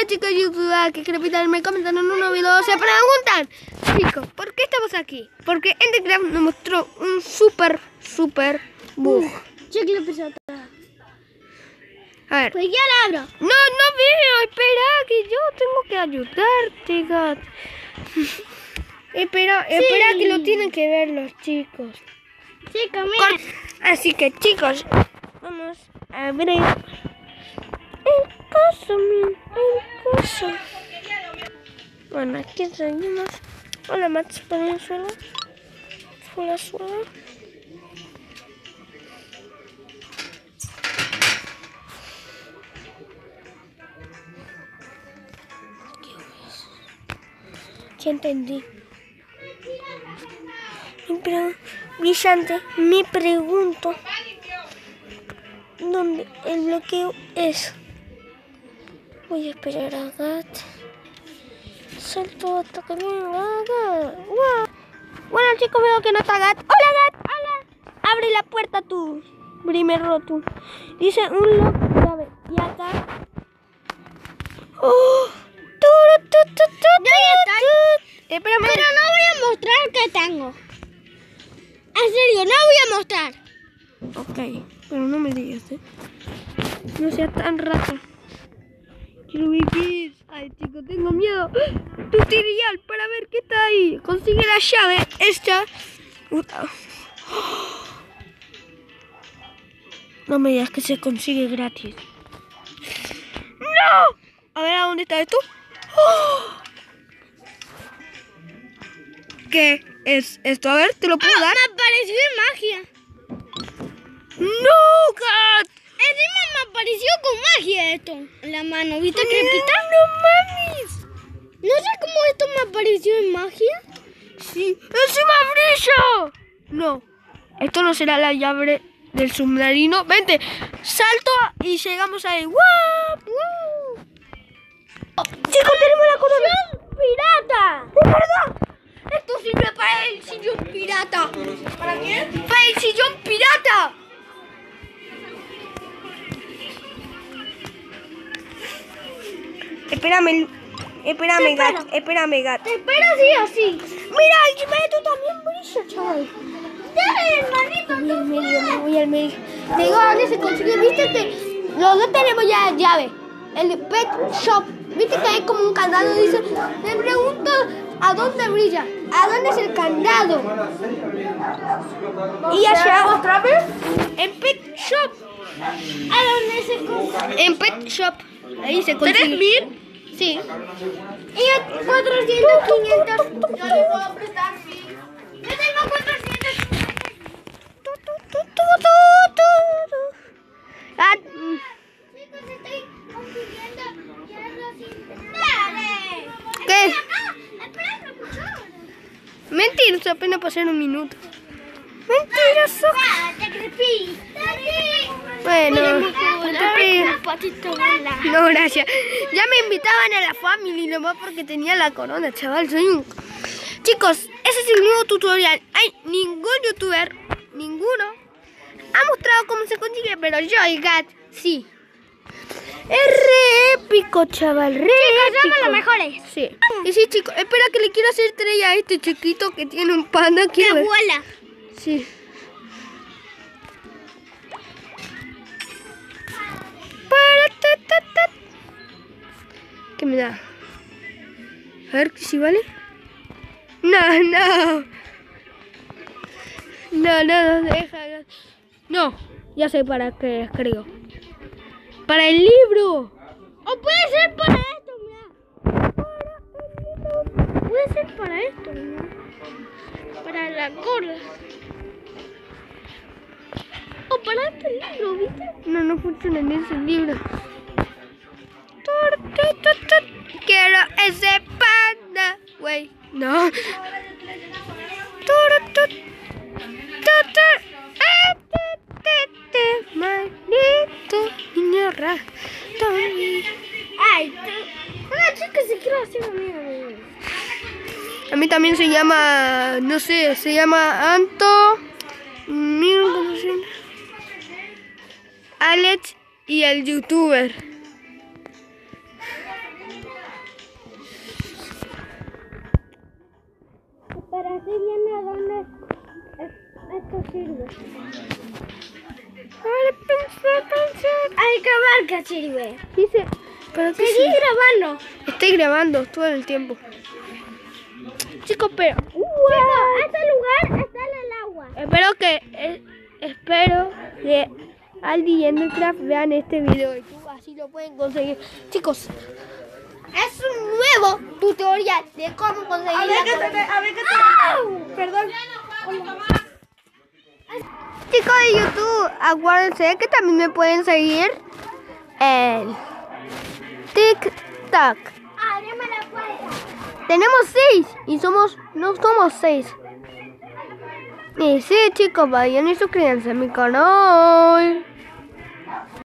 chicos YouTube, que me comentan en un nuevo video, se preguntan, chicos, ¿por qué estamos aquí? Porque Endecraft nos mostró un super bug. Chicle pesado. A ver. Pues ya la abro. No veo, espera, que yo tengo que ayudarte, Gat. espera, que lo tienen que ver los chicos. Chicos, miren. Así que, chicos, vamos a abrir el coso, el coso. Bueno, aquí seguimos. Hola, Max, ¿ponen suelo? Suelo. Ya entendí. Pero, brillante, me pregunto dónde el bloqueo es. Voy a esperar a Gat. Salto hasta que venga Gat. ¡Wow! Bueno, chicos, veo que no está Gat. ¡Hola, Gat! ¡Hola! Abre la puerta tú. Primero tú. Dice un lock llave. Y acá. ¡Oh! Espérame. Pero no voy a mostrar qué tengo. En serio, no voy a mostrar. Ok, pero no me digas, No seas tan rata. Quiero vivir. Ay, chicos, tengo miedo. Tutorial para ver qué está ahí. Consigue la llave. Esta. No me digas que se consigue gratis. ¡No! A ver, ¿a dónde está esto? ¡Oh! ¿Qué es esto? A ver, ¿te lo puedo dar? Me apareció en magia. ¡No, Gat! Encima me apareció con magia esto en la mano. ¿Viste, Crepita? ¡No mames! No sé cómo esto me apareció en magia. Sí. ¡Encima brilla! No. Esto no será la llave del submarino. Vente. Salto y llegamos ahí. ¡Wow! Chicos, tenemos la corona. ¡Pirata! ¡Es verdad! Esto sirve para el sillón pirata. ¿Para quién? ¡Para el sillón pirata! Espérame, Gat. Te espero sí o sí. Mira, encima de esto también brilla, chaval. Dale, hermanito, Me voy al medio. Te digo, ¿dónde se consigue? ¿Viste que los dos tenemos ya llave? El de Pet Shop. ¿Viste que hay como un candado? Dice, me pregunto a dónde brilla. ¿A dónde es el candado? ¿Y allá? ¿Otra vez? En Pet Shop. ¿a dónde se consigue? En Pet Shop. Ahí se consigue. ¿3.000? Sí. Y 400, 500. Yo le puedo prestar 1.000. Yo tengo 400. Ah, Chicos, estoy consiguiendo hierro sin... ¡Dale! ¿qué? Espera, Mentiroso, apenas pasaron un minuto. Mentiroso. ¡Te creepy! Bueno, no te pido. Patito bola. No, gracias. Ya me invitaban a la family nomás porque tenía la corona, chaval. Soy un... Chicos, ese es el nuevo tutorial. Hay ningún youtuber, ninguno, ha mostrado cómo se consigue, pero yo y Gat, sí. Es re épico, chaval, re épico. Somos los mejores. Sí. Y sí, chicos, espera que le quiero hacer estrella a este chiquito que tiene un panda. Que Ver. vuela. Sí. ¿Qué me da? A ver si vale. No, deja. No, ya sé para qué, creo. Para el libro. O puede ser para esto, mira. Puede ser para esto, mira. Para la gorra. O para este libro, ¿viste? No funciona en ese libro. Quiero ese panda, güey. No. Maldito niño ratón. Ay, una chica se quiere hacer amiga. A mí también se llama, no sé, se llama Anto, Alex y el youtuber. Pero estoy viendo dónde esto sirve. Hay que ver qué sirve. Dice, ¿pero qué Seguí grabando. Estoy grabando todo el tiempo. Chicos, pero... Chicos, este lugar está en el agua. Espero que Aldi y Endercraft vean este video de YouTube, así lo pueden conseguir. Chicos, es un nuevo tutorial de cómo conseguir Perdón. Chicos de YouTube, acuérdense que también me pueden seguir en TikTok. Ábreme la puerta. Tenemos 6 y no somos 6. Y sí, chicos, vayan y suscríbanse a mi canal.